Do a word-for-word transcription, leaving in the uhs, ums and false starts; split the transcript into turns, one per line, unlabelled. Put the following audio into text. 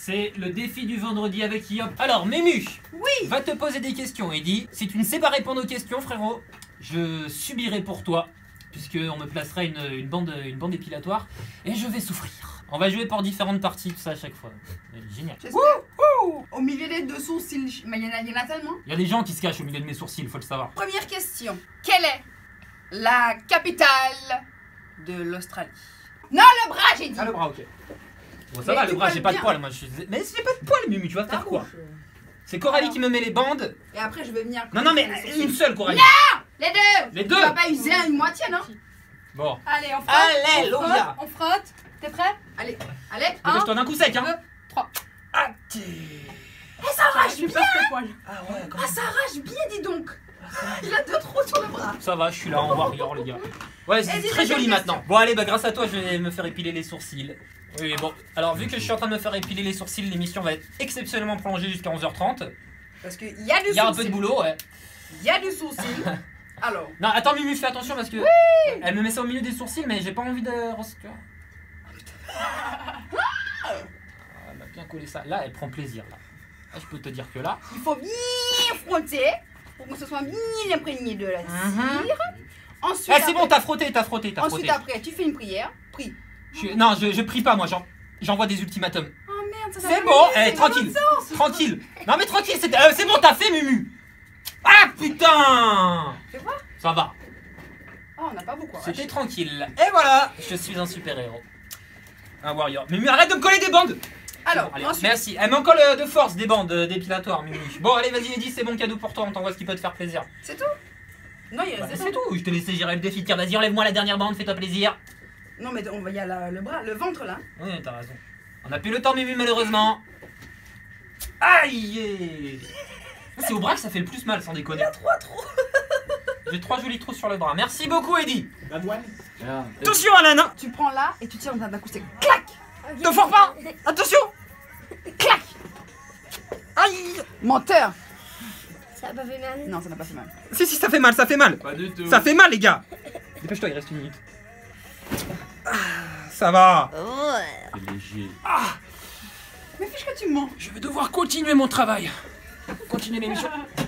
C'est le défi du vendredi avec Yop. Alors, Mému
oui.
va te poser des questions, Eddy. Si tu ne sais pas répondre aux questions, frérot, je subirai pour toi, puisqu'on me placera une, une, bande, une bande épilatoire, et je vais souffrir. On va jouer pour différentes parties, tout ça à chaque fois. Génial.
Wouhou. Au milieu des deux sourcils, mais il y, en a, y en a tellement.
Il y a des gens qui se cachent au milieu de mes sourcils, faut le savoir.
Première question. Quelle est la capitale de l'Australie? Non, le bras, j'ai dit.
Ah, le bras, ok. Bon, ça
Mais
va, le
tu
bras,
peux
j'ai
le
pas de
dire.
poils, moi. Je... Mais j'ai pas de poils, Mému, tu vas faire quoi?
Farouche.
C'est Coralie
Alors.
qui me met les bandes.
Et après, je vais venir.
Non, non, mais
les sourcils.
une seule, Coralie.
Non, les deux.
Les deux.
Tu vas pas user une moitié, non?
Bon.
Allez, on frotte.
Alléluia.
On frotte. On frotte. T'es prêt?
Allez, allez.
Un,
Dépêche-toi d'un coup sec, hein.
trois.
Ah, t'es...
Eh, ça arrache
J'ai
bien.
peur tes poils.
Ah ouais,
Ah, ça arrache bien, dis donc. Il a deux trous sur le bras.
Ça va, je suis là en warrior, les gars. Ouais, c'est
Vas-y,
très
deuxième
joli
question.
maintenant. Bon, allez, bah grâce à toi, je vais me faire épiler les sourcils. Oui, bon. Alors, vu que je suis en train de me faire épiler les sourcils, l'émission va être exceptionnellement prolongée jusqu'à onze heures trente.
Parce qu'il y a du
Il y a un peu de
sourcil.
boulot, ouais.
Il y a du sourcil. Alors.
Non, attends, Mumu, fais attention parce que. Elle me met ça au milieu des sourcils, mais j'ai pas envie de. Tu vois. Ah, elle m'a bien collé ça. Là, elle prend plaisir, là. Là, je peux te dire que là.
Il faut bien frotter pour que ce soit bien imprégné de la
Mhm.
cire. Ensuite,
Ah, c'est bon,
après-
t'as frotté, t'as frotté, t'as
Ensuite,
frotté.
après, tu fais une prière. Prie.
Je suis- Non, je, je prie pas, moi, j'en- j'envoie des ultimatums.
Oh merde, ça
C'est bon, eh, tranquille, tranquille. Non mais tranquille, c'est euh, c'est bon, t'as fait, Mumu. Ah putain.
Fais voir.
Ça va,
Oh, on n'a pas beaucoup.
c'était tranquille. Et voilà, je suis un super-héros. Un warrior. Mumu, arrête de me coller des bandes.
Alors,
Bon, allez,
ensuite,
merci. Elle m'en colle euh, de force des bandes euh, dépilatoires, Mumu. Bon, allez, vas-y, Eddy, c'est bon cadeau pour toi, on t'envoie ce qui peut te faire plaisir.
c'est tout. Non, il
Bah,
reste
c'est tout, je te laissais gérer le défi. Tiens, vas-y, enlève-moi la dernière bande, fais-toi plaisir.
Non, mais on va y aller le bras, le ventre là.
Oui, t'as raison. On a plus le temps, Mumu, malheureusement. Aïe. C'est au bras que ça fait le plus mal, sans déconner.
Trois trous.
J'ai trois jolis trous sur le bras. Merci beaucoup, Eddy.
L'avoine.
Attention, Alan, hein.
Tu prends là et tu tires d'un coup, c'est clac.
Te fort pas. Attention.
Clac.
Aïe.
Menteur.
Ça a pas fait mal.
Non, ça n'a pas fait mal.
Si, si, ça fait mal, ça fait mal.
Pas du tout.
Ça fait mal, les gars. Dépêche-toi, il reste une minute. Ah, ça va.
C'est léger.
Mais fiche que tu mens.
Je vais devoir continuer mon travail. Continuer l'émission.